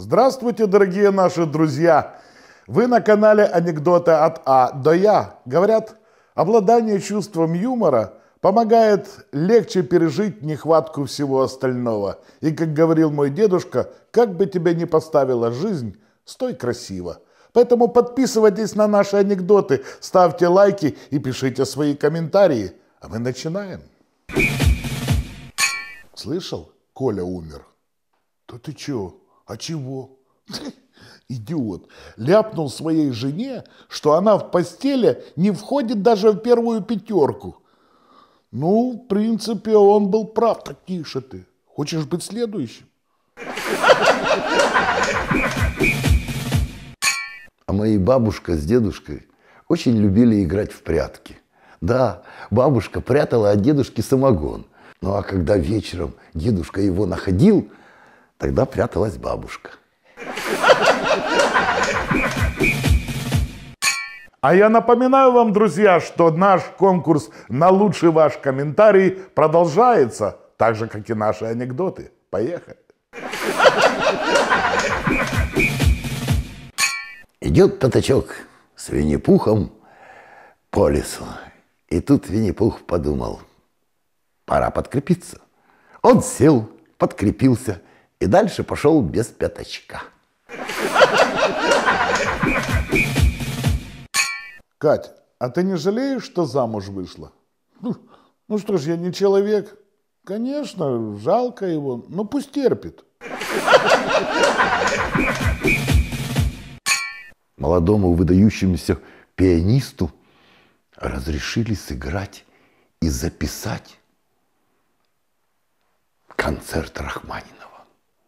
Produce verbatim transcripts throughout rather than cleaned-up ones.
Здравствуйте, дорогие наши друзья! Вы на канале «Анекдоты от А до Я». Говорят, обладание чувством юмора помогает легче пережить нехватку всего остального. И, как говорил мой дедушка, как бы тебя ни поставила жизнь, стой красиво. Поэтому подписывайтесь на наши анекдоты, ставьте лайки и пишите свои комментарии. А мы начинаем. Слышал? Коля умер. Да ты чё? А чего? Идиот. Ляпнул своей жене, что она в постели не входит даже в первую пятерку. Ну, в принципе, он был прав. Так тише ты. Хочешь быть следующим? А мои бабушка с дедушкой очень любили играть в прятки. Да, бабушка прятала от дедушки самогон. Ну а когда вечером дедушка его находил, тогда пряталась бабушка. А я напоминаю вам, друзья, что наш конкурс на лучший ваш комментарий продолжается, так же, как и наши анекдоты. Поехали! Идет пятачок с Винни-Пухом по лесу. И тут Винни-Пух подумал, пора подкрепиться. Он сел, подкрепился и дальше пошел без пятачка. Кать, а ты не жалеешь, что замуж вышла? Ну, ну что ж, я не человек. Конечно, жалко его, но пусть терпит. Молодому выдающемуся пианисту разрешили сыграть и записать концерт Рахманинова.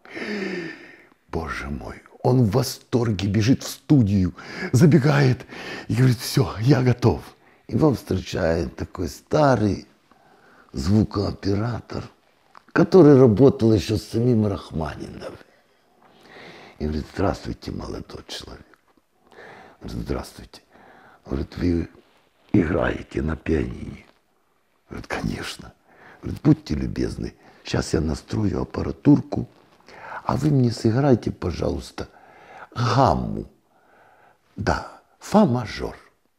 Боже мой, он в восторге бежит в студию, забегает и говорит: все, я готов. Его встречает такой старый звукооператор, который работал еще с самим Рахманиновым. И говорит: здравствуйте, молодой человек. Говорит: здравствуйте. Говорит: вы играете на пианино? Говорит: конечно. Говорит: будьте любезны, сейчас я настрою аппаратурку, а вы мне сыграйте, пожалуйста, гамму. Да, фа-мажор.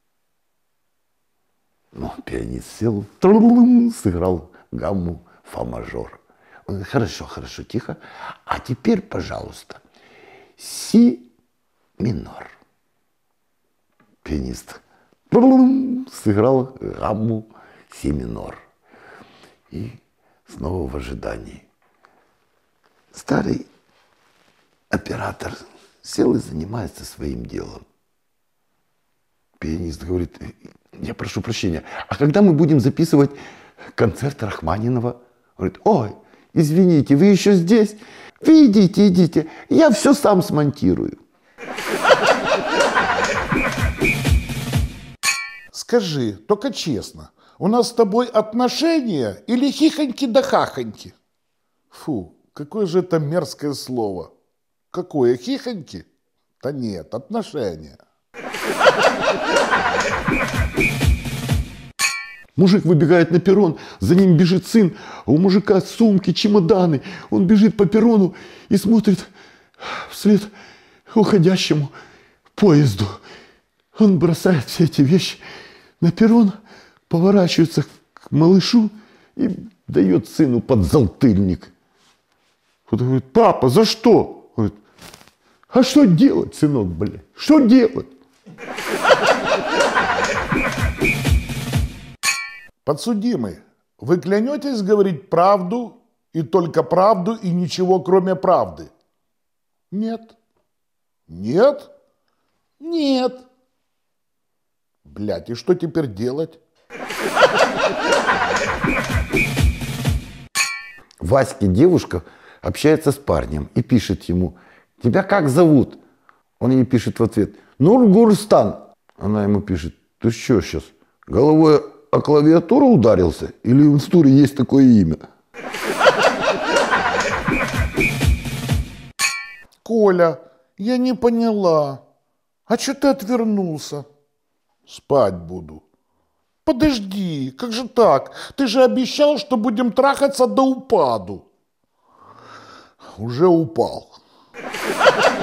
Ну, пианист сел, сыграл гамму фа-мажор. Он говорит: хорошо, хорошо, тихо. А теперь, пожалуйста, си минор. Пианист сыграл гамму си минор. И снова в ожидании. Старый оператор сел и занимается своим делом. Пианист говорит: я прошу прощения, а когда мы будем записывать концерт Рахманинова? Говорит: ой, извините, вы еще здесь? Вы идите, идите, я все сам смонтирую. Скажи, только честно, у нас с тобой отношения или хихоньки да хахоньки? Фу, какое же это мерзкое слово. Какое, хихоньки? Да нет, отношения. Мужик выбегает на перрон, за ним бежит сын, а у мужика сумки, чемоданы. Он бежит по перрону и смотрит вслед уходящему поезду. Он бросает все эти вещи на перрон, поворачивается к малышу и дает сыну подзатыльник. Он говорит: папа, за что? Он говорит: а что делать, сынок, блядь? Что делать? Подсудимый, вы клянетесь говорить правду и только правду и ничего кроме правды? Нет. Нет? Нет. Блядь, и что теперь делать? Ваське девушка общается с парнем и пишет ему: тебя как зовут? Он ей пишет в ответ: Нургурстан. Она ему пишет: ты что сейчас, головой о клавиатуру ударился? Или в институте есть такое имя? Коля, я не поняла. А что ты отвернулся? Спать буду. Подожди, как же так? Ты же обещал, что будем трахаться до упаду. Уже упал.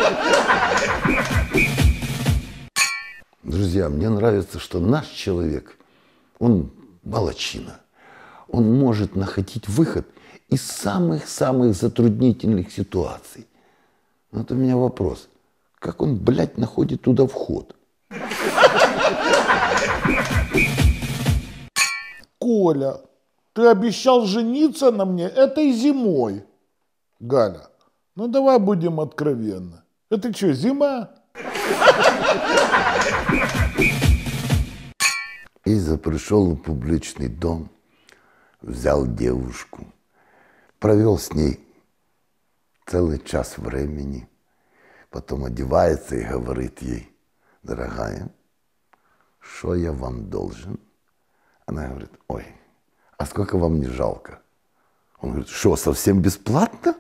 друзья, мне нравится, что наш человек, он молодчина. Он может находить выход из самых-самых затруднительных ситуаций. Вот у меня вопрос. Как он, блядь, находит туда вход? Коля, ты обещал жениться на мне этой зимой. Галя, ну давай будем откровенны. Это что, зима? Иза пришел в публичный дом, взял девушку, провел с ней целый час времени, потом одевается и говорит ей: дорогая, что я вам должен? Она говорит: ой, а сколько вам не жалко? Он говорит: что, совсем бесплатно?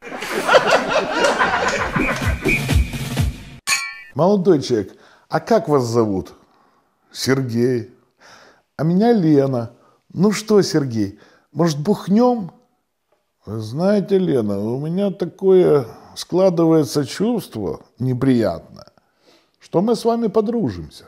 Молодой человек, а как вас зовут? Сергей. А меня Лена. Ну что, Сергей, может, бухнем? Вы знаете, Лена, у меня такое складывается чувство неприятное, что мы с вами подружимся.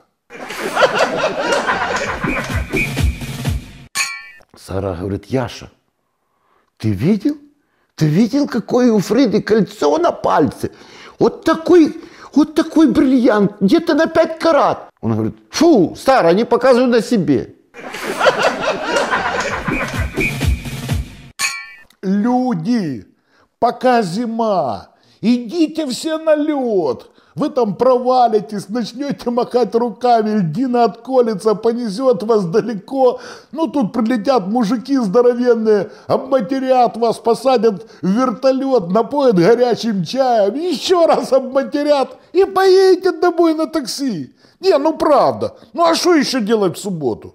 Сара говорит: Яша, ты видел? Ты видел, какое у Фриды кольцо на пальце? Вот такой, вот такой бриллиант, где-то на пять карат. Он говорит: фу, Сара, не показывай на себе. Люди, пока зима, идите все на лед. Вы там провалитесь, начнете махать руками, льдина отколется, понесет вас далеко. Ну, тут прилетят мужики здоровенные, обматерят вас, посадят в вертолет, напоят горячим чаем, еще раз обматерят и поедете домой на такси. Не, ну правда. Ну, а что еще делать в субботу?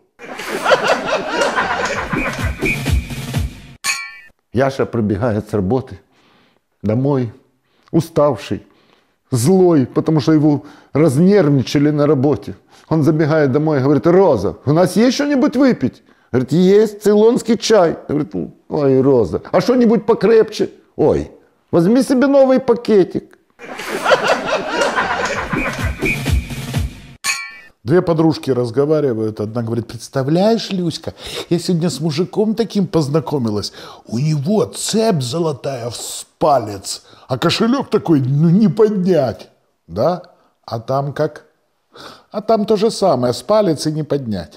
Яша пробегает с работы домой, уставший, злой, потому что его разнервничали на работе. Он забегает домой и говорит: Роза, у нас есть что-нибудь выпить? Говорит: есть цейлонский чай. Говорит: ой, Роза, а что-нибудь покрепче? Ой, возьми себе новый пакетик. Две подружки разговаривают, одна говорит: представляешь, Люська, я сегодня с мужиком таким познакомилась, у него цепь золотая в палец, а кошелек такой, ну не поднять, да? А там как? А там то же самое, с палец и не поднять.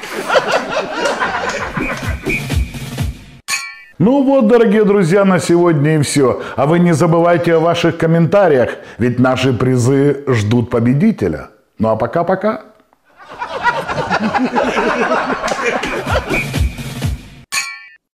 Ну вот, дорогие друзья, на сегодня и все. А вы не забывайте о ваших комментариях, ведь наши призы ждут победителя. Ну а пока-пока. Ha ha ha ha ha!